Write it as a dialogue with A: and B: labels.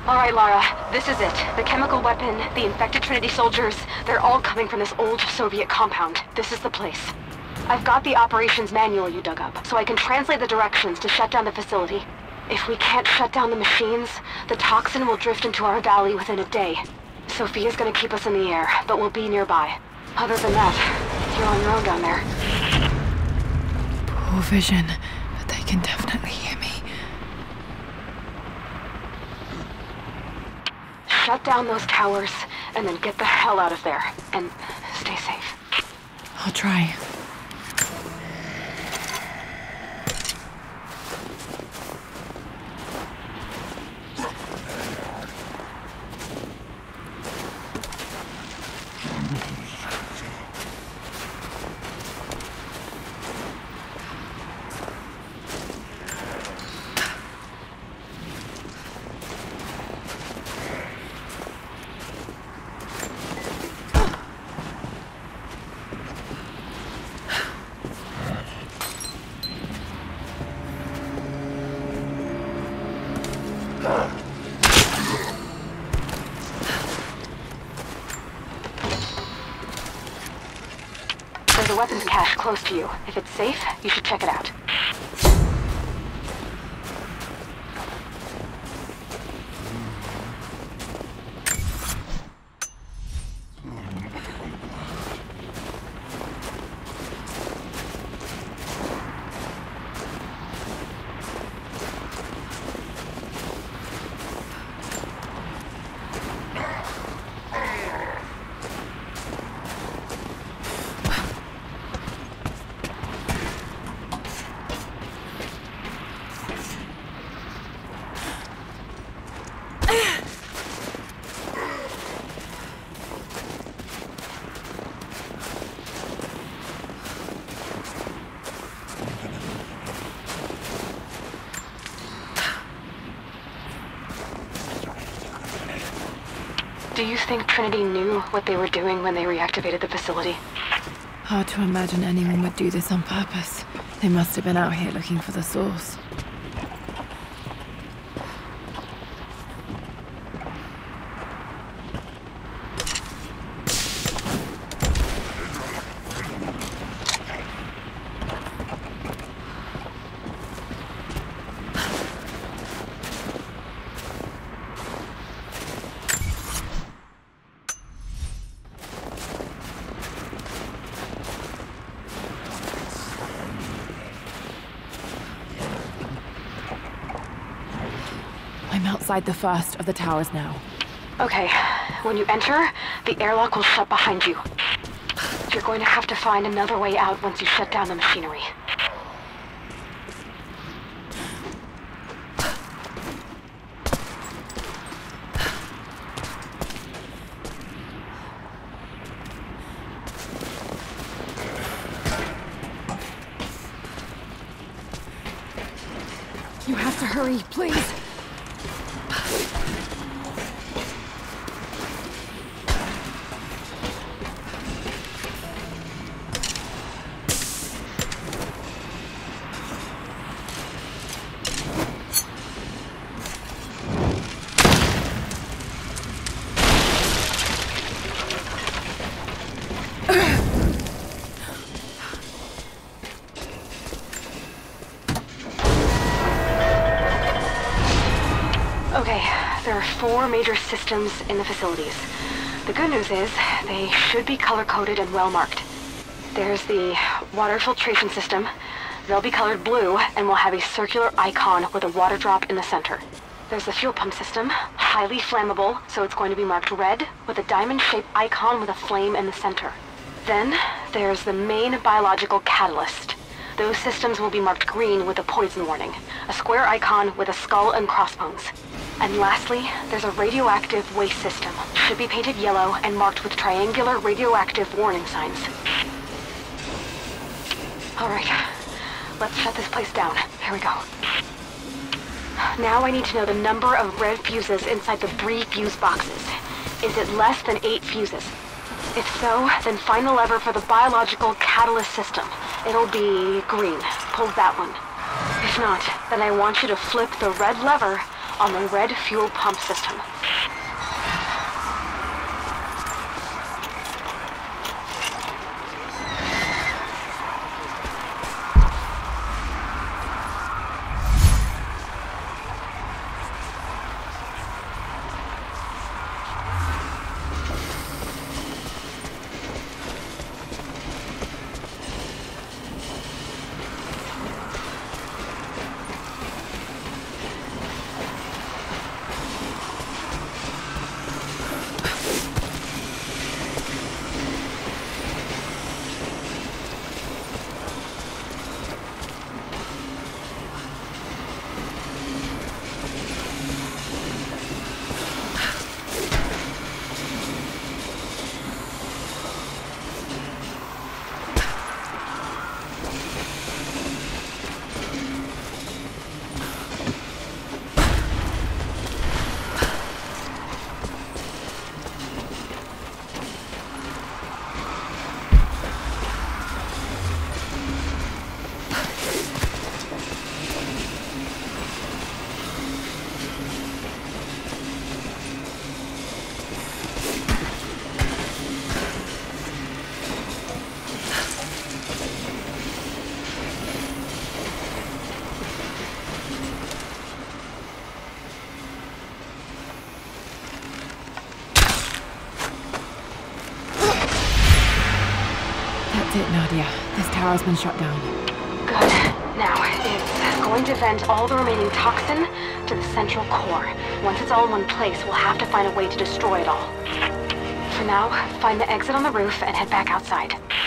A: All right, Lara, this is it. The chemical weapon, the infected Trinity soldiers, they're all coming from this old Soviet compound. This is the place. I've got the operations manual you dug up, so I can translate the directions to shut down the facility. If we can't shut down the machines, the toxin will drift into our valley within a day. Sophia's gonna keep us in the air, but we'll be nearby. Other than that, you're on your own down there.
B: Poor vision, but they can definitely hear me.
A: Shut down those towers, and then get the hell out of there. And stay safe.
B: I'll try.
A: There's a weapons cache close to you. If it's safe, you should check it out. Do you think Trinity knew what they were doing when they reactivated the facility?
B: Hard to imagine anyone would do this on purpose. They must have been out here looking for the source. I'm outside the first of the towers now.
A: Okay, when you enter, the airlock will shut behind you. You're going to have to find another way out once you shut down the machinery.
B: You have to hurry, please.
A: Okay, there are 4 major systems in the facilities. The good news is, they should be color-coded and well-marked. There's the water filtration system. They'll be colored blue and will have a circular icon with a water drop in the center. There's the fuel pump system, highly flammable, so it's going to be marked red with a diamond-shaped icon with a flame in the center. Then, there's the main biological catalyst. Those systems will be marked green with a poison warning, a square icon with a skull and crossbones. And lastly, there's a radioactive waste system. Should be painted yellow and marked with triangular radioactive warning signs. All right, let's shut this place down. Here we go. Now I need to know the number of red fuses inside the 3 fuse boxes. Is it less than 8 fuses? If so, then find the lever for the biological catalyst system. It'll be green. Pull that one. If not, then I want you to flip the red lever on the red fuel pump system.
B: That's it, Nadia. This tower's been shut down.
A: Good. Now, it's going to vent all the remaining toxin to the central core. Once it's all in one place, we'll have to find a way to destroy it all. For now, find the exit on the roof and head back outside.